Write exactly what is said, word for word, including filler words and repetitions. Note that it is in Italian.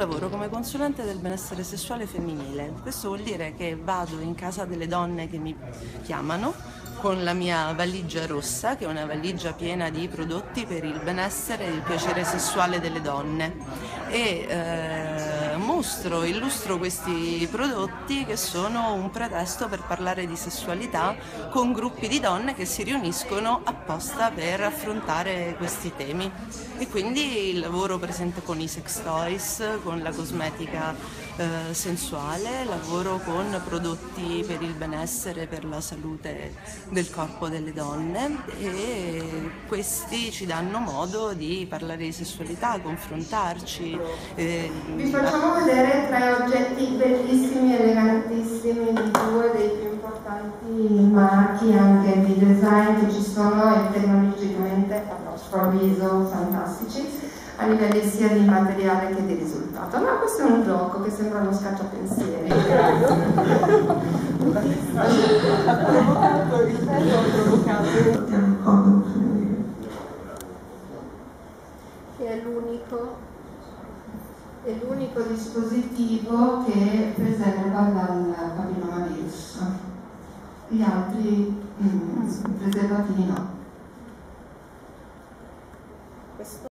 lavoro come consulente del benessere sessuale femminile. Questo vuol dire che vado in casa delle donne che mi chiamano con la mia valigia rossa, che è una valigia piena di prodotti per il benessere e il piacere sessuale delle donne, e eh, mostro, illustro questi prodotti che sono un pretesto per parlare di sessualità con gruppi di donne che si riuniscono apposta per affrontare questi temi. E quindi il lavoro per esempio con i sex toys, con la cosmetica eh, sensuale, lavoro con prodotti per il benessere, per la salute del corpo delle donne, e questi ci danno modo di parlare di sessualità, confrontarci. Eh, Vi facciamo vedere tre oggetti bellissimi, elegantissimi di due dei più importanti marchi anche di design che ci sono e tecnologicamente a nostro avviso fantastici a livelli sia di materiale che di risultato. Ma questo è un gioco che sembra uno scacciapensieri. Che è l'unico è l'unico dispositivo che preserva dal papillomavirus. Gli altri mm, preservativi no.